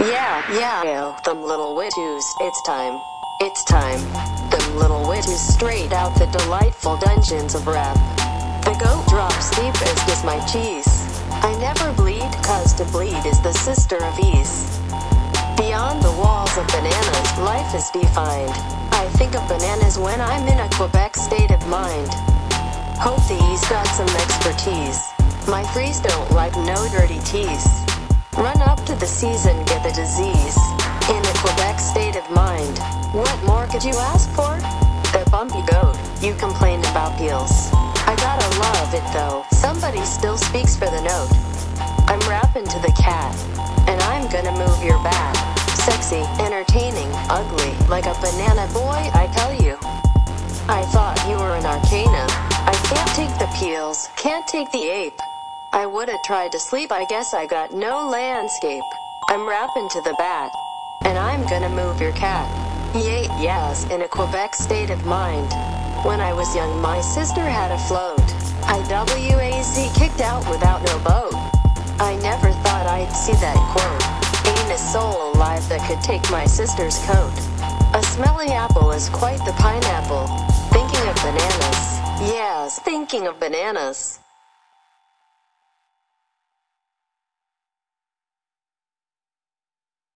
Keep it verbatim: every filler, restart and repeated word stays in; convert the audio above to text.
Yeah, yeah, yo, them little witches, it's time. It's time. Them little witches straight out the delightful dungeons of rap. The goat drops deep as does my cheese. I never bleed, cause to bleed is the sister of ease. Beyond the walls of bananas, life is defined. I think of bananas when I'm in a Quebec state of mind. Hope these got some expertise. My freeze don't like no dirty teas. Run up to the season, get the disease. In a Quebec state of mind. What more could you ask for? The bumpy goat, you complained about peels. I gotta love it though, somebody still speaks for the note. I'm rapping to the cat, and I'm gonna move your bat. Sexy, entertaining, ugly, like a banana boy, I tell you. I thought you were an arcana. I can't take the peels, can't take the ape. I would've tried to sleep, I guess I got no landscape. I'm rapping to the bat, and I'm gonna move your cat. Yay, yes, in a Quebec state of mind. When I was young, my sister had a float. I W A Z kicked out without no boat. I never thought I'd see that quote. Ain't a soul alive that could take my sister's coat. A smelly apple is quite the pineapple. Thinking of bananas. Yes, thinking of bananas.